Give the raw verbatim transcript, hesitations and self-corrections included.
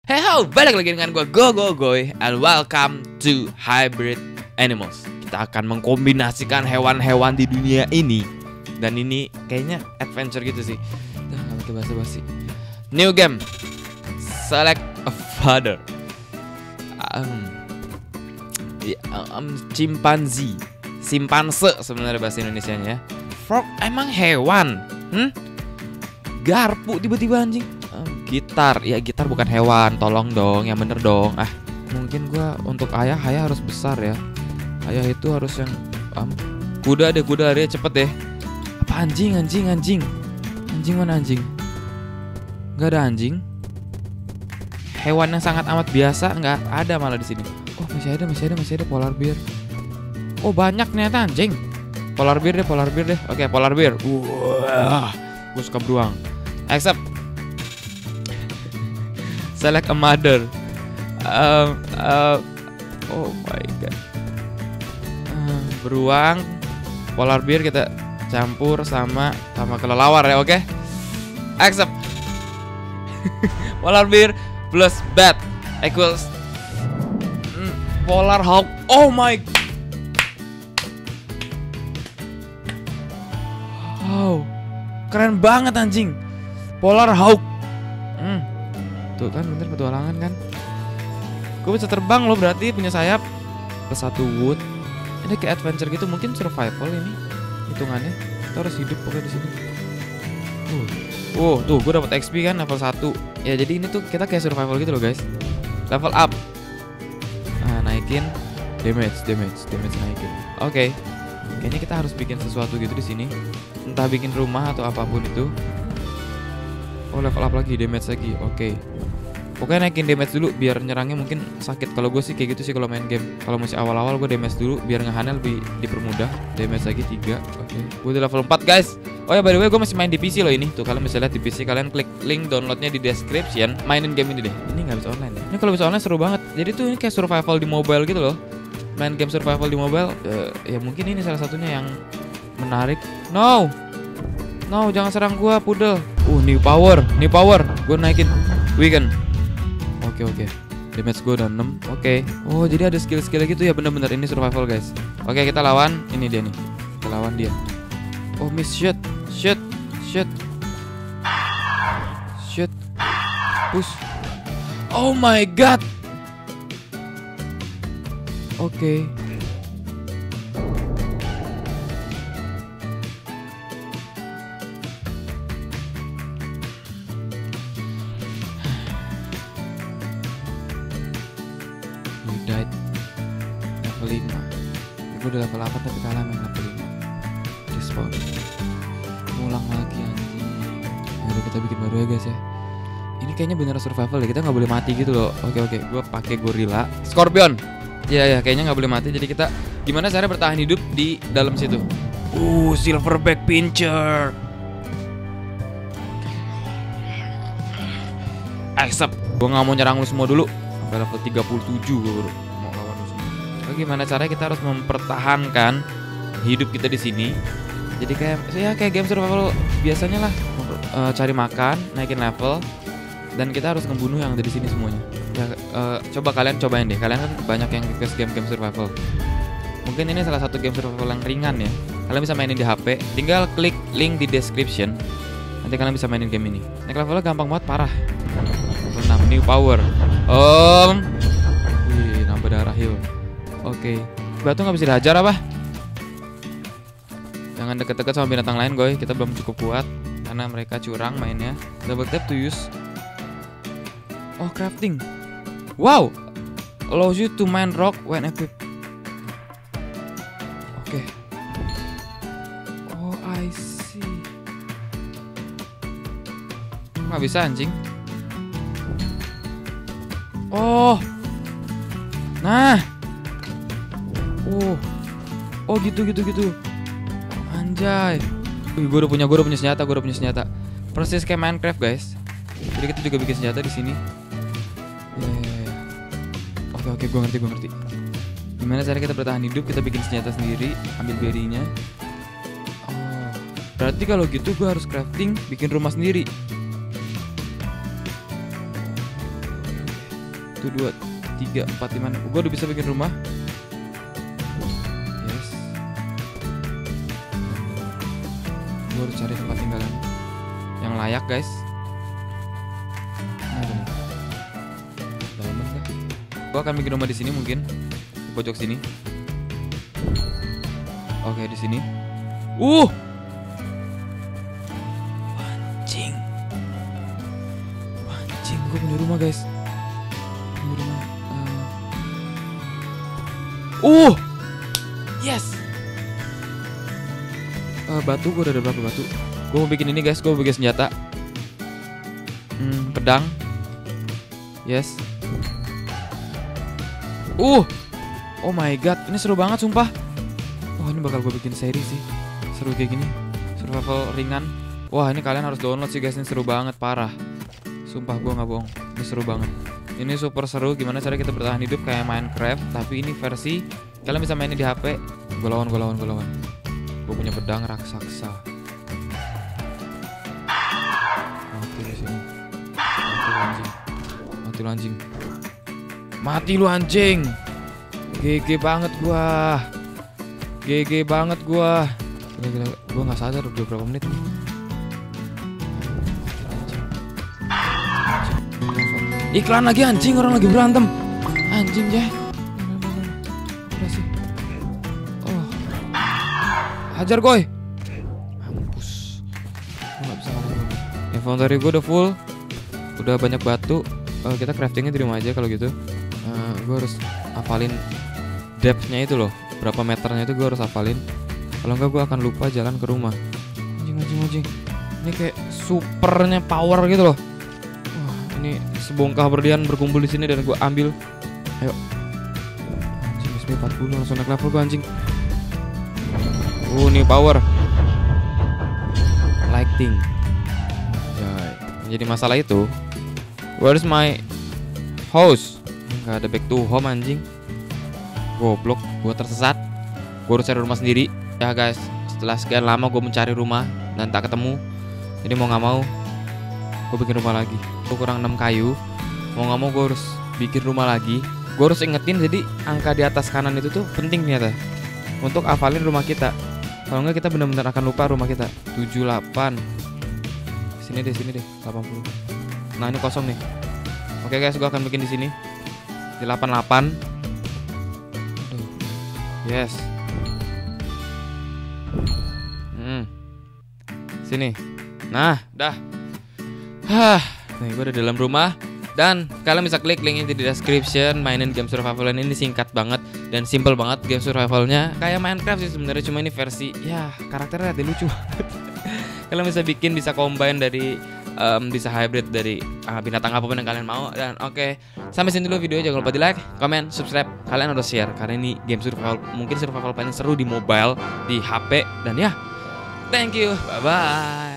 Hey ho, balik lagi dengan gue Go Go Goy, and welcome to Hybrid Animals. Kita akan mengkombinasikan hewan-hewan di dunia ini. Dan ini kayaknya adventure gitu sih. Udah gak pakai basa-basi. New game, select a father. um, ya, um, Chimpanzee, simpanse sebenarnya bahasa Indonesianya ya. Frog emang hewan? Hmm? Garpu tiba-tiba anjing. um, Gitar, ya gitar bukan hewan. Tolong dong, yang bener dong. Ah, mungkin gua untuk ayah, ayah harus besar ya. Ayah itu harus yang um, kuda deh, kuda deh, cepet deh. Apa anjing, anjing, anjing. Anjing mana anjing? Gak ada anjing. Hewan yang sangat amat biasa nggak ada malah di sini. Oh masih ada, masih ada, masih ada polar bear. Oh banyak ternyata anjing. Polar bear deh, polar bear deh. Oke, polar bear. Wah, gue suka beruang. Accept. Select a mother. Um, uh, oh my god. Uh, beruang, polar bear kita campur sama sama kelelawar ya, oke? Okay? Accept. Polar bear plus bat equals mm, polar hawk. Oh my. Wow, keren banget anjing. Polar hawk. Hmm. Tuh kan bener petualangan kan. Gue bisa terbang loh, berarti punya sayap. Plus satu wood. Ini kayak adventure gitu, mungkin survival ini hitungannya. Kita harus hidup pokoknya di sini. Uh. Oh, tuh gue dapat X P kan level satu. Ya jadi ini tuh kita kayak survival gitu loh guys. Level up. Nah, naikin damage, damage, damage naikin. Oke. Okay. Kayaknya kita harus bikin sesuatu gitu di sini. Entah bikin rumah atau apapun itu. Oh, level up lagi, damage lagi. Oke. Okay. Pokoknya naikin damage dulu biar nyerangnya mungkin sakit. Kalau gue sih kayak gitu sih kalau main game. Kalau masih awal-awal gue damage dulu biar ngehanel lebih dipermudah. Damage lagi tiga. Oke. Okay. Gue di level empat guys. Oh ya by the way gue masih main di P C loh ini. Tuh kalian bisa lihat di P C, kalian klik link downloadnya di description. Mainin game ini deh. Ini nggak bisa online. Ini kalau bisa online seru banget. Jadi tuh ini kayak survival di mobile gitu loh. Main game survival di mobile. Uh, ya mungkin ini salah satunya yang menarik. No. No, jangan serang gua, pudel. Uh, new power, new power. Gua naikin weaken. Oke, oke. Damage gua udah enam. Oke. Oh, jadi ada skill-skill gitu ya, bener-bener ini survival, guys. Oke, kita lawan ini dia nih. Kita lawan dia. Oh, miss shoot. Shoot. Shoot. Shoot. Push. Oh my god. Oke. Died level lima. Gue udah level delapan tapi kalah main level lima. Respawn. Ngulang lagi anjing. Yaudah kita bikin baru ya guys ya. Ini kayaknya bener survival ya. Kita nggak boleh mati gitu loh. Oke oke. Gue pakai gorilla. Scorpion. Iya ya kayaknya nggak boleh mati. Jadi kita gimana cara bertahan hidup di dalam situ. Uh silverback pincher. Accept. Gue nggak mau nyerang lu semua dulu. Sampai level tiga puluh tujuh gue baru mau lawan semua. So, gimana caranya kita harus mempertahankan hidup kita di sini. Jadi kayak ya kayak game survival biasanya lah, uh, cari makan, naikin level, dan kita harus ngebunuh yang ada di sini semuanya. Ya, uh, coba kalian cobain deh. Kalian kan banyak yang request game-game survival. Mungkin ini salah satu game survival yang ringan ya. Kalian bisa mainin di H P. Tinggal klik link di description. Nanti kalian bisa mainin game ini. Naik levelnya gampang banget, parah. enam new power. Om, wih, nambah darah heal. Oke, okay. Batu nggak bisa dihajar apa? Jangan deket-deket sama binatang lain, goy. Kita belum cukup kuat karena mereka curang mainnya. Double tap to use. Oh, crafting. Wow, allows you to mine rock when equipped. Oke. Okay. Oh, I see. Nggak bisa anjing. Oh, nah, oh, oh gitu gitu gitu, anjay. Wih, gue udah punya, gue udah punya senjata, gue udah punya senjata. Persis kayak Minecraft guys. Jadi kita juga bikin senjata di sini. Ya, ya, ya. Oke oke, gue ngerti, gue ngerti. Gimana cara kita bertahan hidup? Kita bikin senjata sendiri, ambil berry-nya. Oh, berarti kalau gitu gue harus crafting, bikin rumah sendiri. Satu, dua, tiga, empat, lima. Gue udah bisa bikin rumah. Yes. Gue harus cari tempat tinggalan yang layak, guys. Nah, ini. Dalam kah? Gue akan bikin rumah di sini mungkin, di pojok sini. Oke, di sini. Uh, anjing, anjing, gue punya rumah, guys. Punya rumah. Uh, uh. Yes. Uh, batu, gue udah ada berapa batu? Gue mau bikin ini, guys. Gue mau bikin senjata. Hmm, pedang. Yes. Uh, oh my god, ini seru banget, sumpah. Wah, ini bakal gue bikin seri sih. Seru kayak gini, survival ringan. Wah, ini kalian harus download sih, guys. Ini seru banget, parah. Sumpah, gue nggak bohong. Ini seru banget. Ini super seru. Gimana cara kita bertahan hidup kayak Minecraft, tapi ini versi kalian bisa mainnya di H P. Gue lawan, gue lawan, gue lawan. Gue punya pedang raksasa. Mati di sini. Mati lu anjing. Mati lu anjing. Mati lu anjing. G G banget gua. G G banget gua. Gila-gila, gua nggak sadar udah berapa menit nih. Iklan lagi anjing, orang lagi berantem. Anjing ya. Udah sih. Oh. Hajar goy. Mampus. Gua nggak bisa ngalahin. Inventory gua udah full. Udah banyak batu. Uh, kita craftingnya di rumah aja kalau gitu. Uh, gua harus hafalin depth-nya itu loh. Berapa meternya itu gue harus hafalin. Kalau enggak gue akan lupa jalan ke rumah. Anjing, anjing, anjing. Ini kayak supernya power gitu loh. Wah, ini sebongkah berlian berkumpul di sini dan gue ambil. Ayo. Anjing, S P empat puluh langsung naik level gue anjing. Oh, ini power. Lighting. Jai. Jadi masalah itu, where is my house? Gak ada back to home anjing. Goblok, gue tersesat. Gue harus cari rumah sendiri. Ya guys, setelah sekian lama gue mencari rumah dan tak ketemu. Jadi mau gak mau gue bikin rumah lagi. Gue kurang enam kayu. Mau gak mau gue harus bikin rumah lagi. Gue harus ingetin, jadi angka di atas kanan itu tuh penting ternyata untuk hafalin rumah kita. Kalau enggak kita benar-benar akan lupa rumah kita. Tujuh, delapan. Sini deh, sini deh, delapan puluh. Nah, ini kosong nih. Oke guys, gue akan bikin di sini di delapan puluh delapan. Yes. Hmm. Sini. Nah, dah. Hah. Nih, gue udah dalam rumah. Dan kalian bisa klik linknya di description. Mainin game survival ini singkat banget dan simple banget game survivalnya. Kayak Minecraft sih sebenarnya, cuma ini versi ya karakternya ada lucu banget. Kalian bisa bikin, bisa combine dari um, bisa hybrid dari uh, binatang apapun yang kalian mau. Dan oke, okay, sampai sini dulu videonya. Jangan lupa di like, comment, subscribe. Kalian harus share karena ini game survival, mungkin survival paling seru di mobile, di H P. Dan ya, thank you, bye bye.